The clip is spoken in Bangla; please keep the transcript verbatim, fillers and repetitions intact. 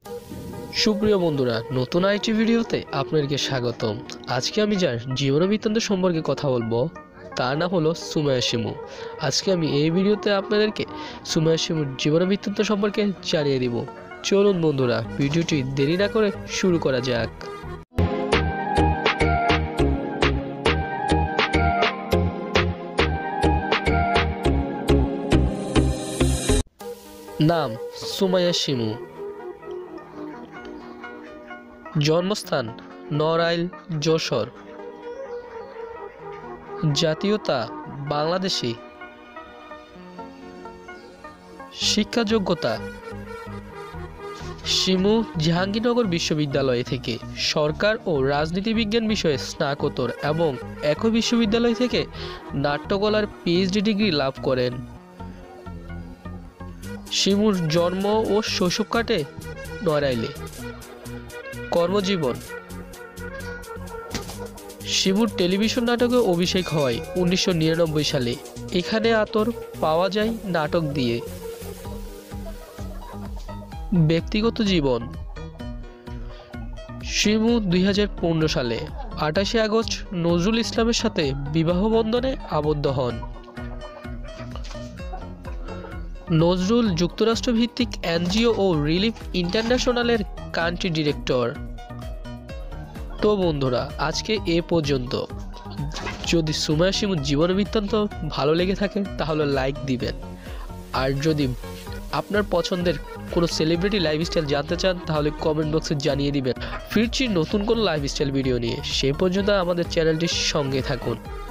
সুপ্রিয় বন্ধুরা, নতুন আইটি ভিডিওতে আপনাদেরকে স্বাগতম। আজকে আমি যার জীবন বৃত্তান্ত সম্পর্কে কথা বলবো তার নাম হলো সুমাইয়া শিমু। আজকে আমি এই ভিডিওতে আপনাদেরকে সুমাইয়া শিমুর জীবন বৃত্তান্ত সম্পর্কে জানিয়ে দিব। চলুন বন্ধুরা, ভিডিওটি দেরি না করে শুরু করা যাক। নাম সুমাইয়া শিমু। জন্মস্থান নড়াইল, যশোর। জাতীয়তা বাংলাদেশী। শিক্ষা যোগ্যতা শিমু জাহাঙ্গীরনগর বিশ্ববিদ্যালয় থেকে সরকার ও রাজনীতি বিজ্ঞান বিষয়ে স্নাতকোত্তর এবং একই বিশ্ববিদ্যালয় থেকে নাট্যকলার পিএইচডি ডিগ্রি লাভ করেন। শিমুর জন্ম ও শৈশব কাটে নড়াইলে। কর্মজীবন শিমুর টেলিভিশন নাটকে অভিষেক হয় উনিশশো নিরানব্বই সালে। এখানে আতর পাওয়া যায় নাটক দিয়ে। ব্যক্তিগত জীবন শিমু দুই হাজার পনেরো সালে আঠাশে আগস্ট নজরুল ইসলামের সাথে বিবাহ বন্ধনে আবদ্ধ হন। নজরুল যুক্তরাষ্ট্র ভিত্তিক এনজিও ও রিলিফ ইন্টারন্যাশনালের কান্ট্রি ডিরেক্টর। তো বন্ধুরা, আজকে এ পর্যন্ত। যদি সুমাইয়া শিমুর জীবন বৃত্তান্ত ভালো লেগে থাকে তাহলে লাইক দিবেন, আর যদি আপনার পছন্দের কোনো সেলিব্রিটি লাইফস্টাইল জানতে চান তাহলে কমেন্ট বক্সে জানিয়ে দিবেন। ফিরছি নতুন কোনো লাইফস্টাইল ভিডিও নিয়ে। সে পর্যন্ত আমাদের চ্যানেলটির সঙ্গে থাকুন।